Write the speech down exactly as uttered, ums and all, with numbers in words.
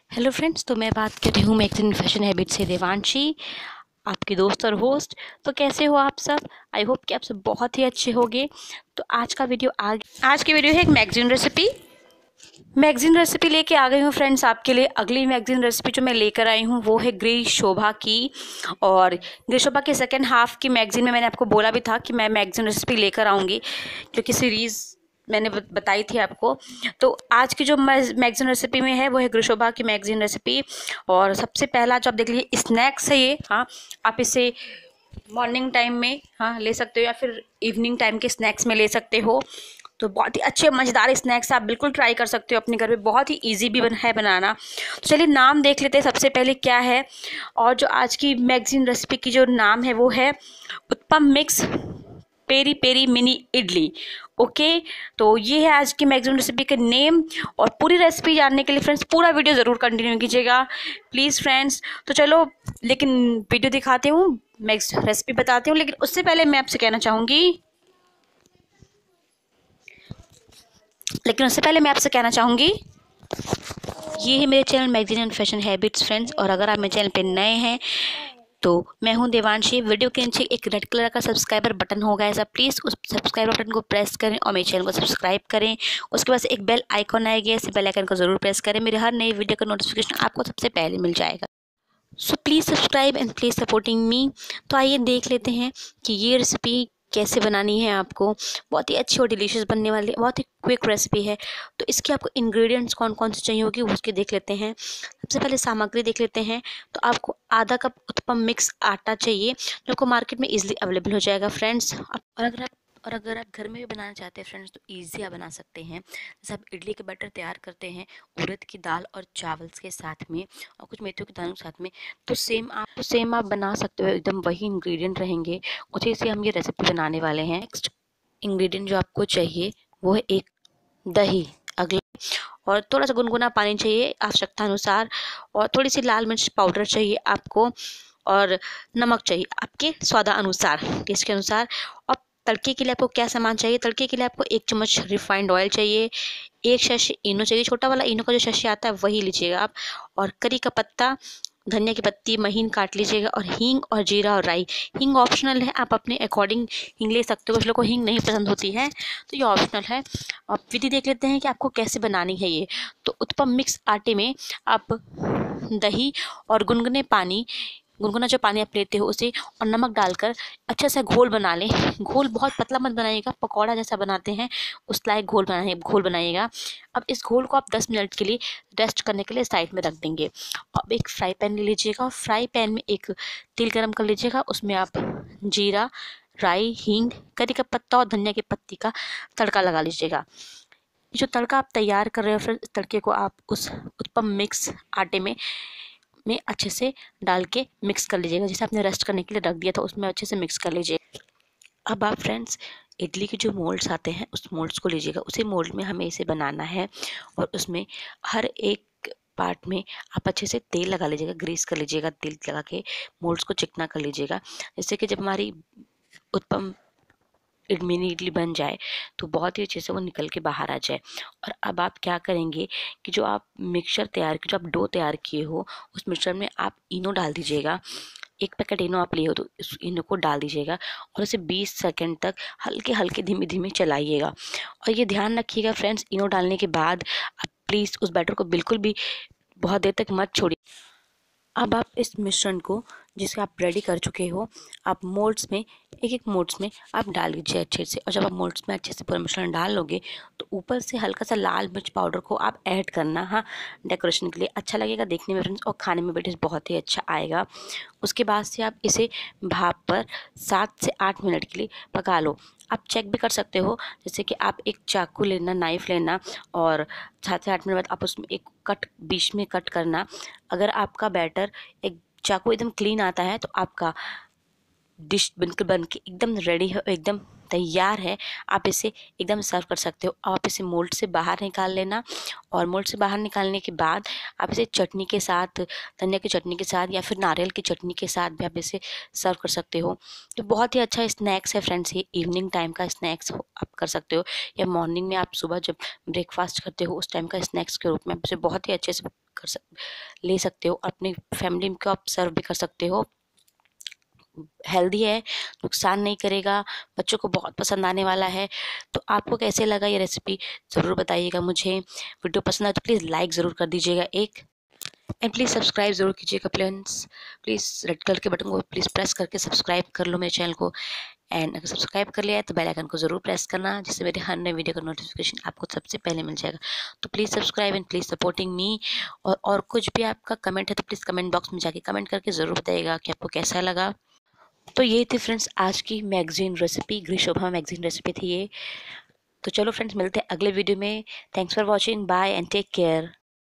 Hello friends, तो मैं बात कर रही हूँ मैगजीन फैशन हैबिट से देवांशी, आपकी दोस्त और होस्ट। तो कैसे हो आप सब? आई होप कि आप सब बहुत ही अच्छे होंगे। तो आज का वीडियो आग आज की वीडियो है एक मैगजीन रेसिपी मैगजीन रेसिपी लेके आ गई हूँ फ्रेंड्स आपके लिए। अगली मैगजीन रेसिपी जो मैं लेकर आई हूँ वो है गृह शोभा की। और गृह शोभा के सेकेंड हाफ की मैगजीन में मैंने आपको बोला भी था कि मैं मैगजीन रेसिपी लेकर आऊँगी, क्योंकि सीरीज़ मैंने बताई थी आपको। तो आज की जो मैगजीन रेसिपी में है वो है गृह शोभा की मैगजीन रेसिपी। और सबसे पहला जो आप देख लीजिए स्नैक्स है ये। हाँ, आप इसे मॉर्निंग टाइम में हाँ ले सकते हो या फिर इवनिंग टाइम के स्नैक्स में ले सकते हो। तो बहुत ही अच्छे मज़ेदार स्नैक्स आप बिल्कुल ट्राई कर सकते हो अपने घर में, बहुत ही इजी भी बन है बनाना। तो चलिए नाम देख लेते हैं सबसे पहले क्या है। और जो आज की मैगजीन रेसिपी की जो नाम है वो है uttapam mix peri peri mini idli. Okay, तो ये है आज की मैगजीन रेसिपी का नेम। और पूरी रेसिपी जानने के लिए फ्रेंड्स पूरा वीडियो ज़रूर कंटिन्यू कीजिएगा प्लीज़ फ्रेंड्स। तो चलो, लेकिन वीडियो दिखाती हूँ, मैं रेसिपी बताती हूँ, लेकिन उससे पहले मैं आपसे कहना चाहूँगी लेकिन उससे पहले मैं आपसे कहना चाहूँगी ये है मेरे channel magazine and fashion habits friends. और अगर आप मेरे चैनल पे नए हैं तो मैं हूं देवांशी। वीडियो के नीचे एक रेड कलर का सब्सक्राइबर बटन होगा ऐसा, प्लीज़ उस सब्सक्राइब बटन को प्रेस करें और मेरे चैनल को सब्सक्राइब करें। उसके बाद एक बेल आइकॉन आएगी, ऐसे बेल आइकन को ज़रूर प्रेस करें, मेरे हर नई वीडियो का नोटिफिकेशन आपको सबसे पहले मिल जाएगा। So please subscribe and please supporting me. तो आइए देख लेते हैं कि ये रेसिपी कैसे बनानी है आपको। बहुत ही अच्छी और डिलीशियस बनने वाली, बहुत ही क्विक रेसिपी है। तो इसके आपको इंग्रेडिएंट्स कौन कौन से चाहिए होगी उसके देख लेते हैं। सबसे पहले सामग्री देख लेते हैं। तो आपको आधा कप उत्पम मिक्स आटा चाहिए, जो आपको मार्केट में इजीली अवेलेबल हो जाएगा फ्रेंड्स। और अगर आप और अगर आप घर में भी बनाना चाहते हैं फ्रेंड्स तो ईजी आप बना सकते हैं। जैसे आप इडली के बैटर तैयार करते हैं उड़द की दाल और चावल के साथ में और कुछ मेथियों के दानों के साथ में, तो सेम आप तो सेम आप बना सकते हो, एकदम वही इंग्रेडिएंट रहेंगे, उसी से हम ये रेसिपी बनाने वाले हैं। नेक्स्ट इंग्रेडिएंट जो आपको चाहिए वो है एक दही, अगला और थोड़ा सा गुनगुना पानी चाहिए आवश्यकता अनुसार, और थोड़ी सी लाल मिर्च पाउडर चाहिए आपको, और नमक चाहिए आपके स्वादानुसार, टेस्ट के अनुसार। और तड़के के लिए आपको क्या सामान चाहिए? तड़के के लिए आपको एक चम्मच रिफाइंड ऑयल चाहिए, एक शश इनो चाहिए, छोटा वाला इनो का जो शश आता है वही लीजिएगा आप, और करी का पत्ता, धनिया की पत्ती महीन काट लीजिएगा, और हींग और जीरा और राई। हींग ऑप्शनल है, आप अपने अकॉर्डिंग हींग ले सकते हो, कुछ लोगों को हींग नहीं पसंद होती है तो ये ऑप्शनल है। अब विधि देख लेते हैं कि आपको कैसे बनानी है ये। तो उत्पम मिक्स आटे में आप दही और गुनगुने पानी, गुनगुना जो पानी आप लेते हो उसे और नमक डालकर अच्छे से घोल बना लें। घोल बहुत पतला मत बनाइएगा, पकौड़ा जैसा बनाते हैं उस लायक घोल बनाइए घोल बनाइएगा। अब इस घोल को आप दस मिनट के लिए रेस्ट करने के लिए साइड में रख देंगे। अब एक फ्राई पैन ले लीजिएगा, फ्राई पैन में एक तेल गरम कर लीजिएगा, उसमें आप जीरा, राई, हींग, करी का पत्ता और धनिया की पत्ती का तड़का लगा लीजिएगा। जो तड़का आप तैयार कर रहे हो फिर तड़के को आप उस उत्पम मिक्स आटे में में अच्छे से डाल के मिक्स कर लीजिएगा, जैसे आपने रेस्ट करने के लिए रख दिया था उसमें अच्छे से मिक्स कर लीजिए। अब आप फ्रेंड्स इडली के जो मोल्ड्स आते हैं उस मोल्ड्स को लीजिएगा, उसी मोल्ड में हमें इसे बनाना है, और उसमें हर एक पार्ट में आप अच्छे से तेल लगा लीजिएगा, ग्रीस कर लीजिएगा, तेल लगा के मोल्ड्स को चिकना कर लीजिएगा, जिससे कि जब हमारी उत्पम मिनी इडली बन जाए तो बहुत ही अच्छे से वो निकल के बाहर आ जाए। और अब आप क्या करेंगे कि जो आप मिक्सचर तैयार जो आप डो तैयार किए हो उस मिक्सचर में आप इनो डाल दीजिएगा। एक पैकेट इनो आप लिए हो तो इस इनो को डाल दीजिएगा और उसे बीस सेकंड तक हल्के हल्के धीमे धीमे चलाइएगा। और ये ध्यान रखिएगा फ्रेंड्स, इनो डालने के बाद आप प्लीज़ उस बैटर को बिल्कुल भी बहुत देर तक मत छोड़िए। अब आप इस मिश्रण को जिसे आप रेडी कर चुके हो आप मोल्ड्स में एक एक मोल्ड्स में आप डाल लीजिए अच्छे से। और जब आप मोल्ड्स में अच्छे से पूरा मिश्रण डाल लोगे तो ऊपर से हल्का सा लाल मिर्च पाउडर को आप ऐड करना, हाँ, डेकोरेशन के लिए अच्छा लगेगा देखने में फ्रेंड्स, और खाने में भी टेस्ट बहुत ही अच्छा आएगा। उसके बाद से आप इसे भाप पर सात से आठ मिनट के लिए पका लो। आप चेक भी कर सकते हो, जैसे कि आप एक चाकू लेना, नाइफ़ लेना, और सात से आठ मिनट बाद आप उसमें एक कट बीच में कट करना। अगर आपका बैटर एक चाकू एकदम क्लीन आता है तो आपका डिश बनकर बन के एकदम रेडी है, एकदम तैयार है, आप इसे एकदम सर्व कर सकते हो। आप इसे मोल्ड से बाहर निकाल लेना, और मोल्ड से बाहर निकालने के बाद आप इसे चटनी के साथ, धनिया की चटनी के साथ या फिर नारियल की चटनी के साथ भी आप इसे सर्व कर सकते हो। तो बहुत ही अच्छा स्नैक्स है फ्रेंड्स, ये इवनिंग टाइम का स्नैक्स आप कर सकते हो, या मॉर्निंग में आप सुबह जब ब्रेकफास्ट करते हो उस टाइम का स्नैक्स के रूप में आप इसे बहुत ही अच्छे से कर सक ले सकते हो, अपनी फैमिली को आप सर्व भी कर सकते हो। हेल्दी है, नुकसान नहीं करेगा, बच्चों को बहुत पसंद आने वाला है। तो आपको कैसे लगा ये रेसिपी ज़रूर बताइएगा मुझे। वीडियो पसंद आए तो प्लीज़ लाइक ज़रूर कर दीजिएगा एक, एंड प्लीज़ सब्सक्राइब ज़रूर कीजिएगा फ्रेंड्स। प्लीज़ रेड कलर के बटन को प्लीज़ प्रेस करके सब्सक्राइब कर लो मेरे चैनल को। एंड अगर सब्सक्राइब कर लिया है तो बेल आइकन को ज़रूर प्रेस करना, जिससे मेरे हर नए वीडियो का नोटिफिकेशन आपको सबसे पहले मिल जाएगा। तो please subscribe and please supporting me. और और कुछ भी आपका कमेंट है तो प्लीज़ कमेंट बॉक्स में जाके कमेंट करके ज़रूर बताइएगा कि आपको कैसा लगा। तो ये थी फ्रेंड्स आज की मैगज़ीन रेसिपी, गृह शोभा मैगज़ीन रेसिपी थी ये। तो चलो फ्रेंड्स, मिलते हैं अगले वीडियो में। Thanks for watching, bye and take care.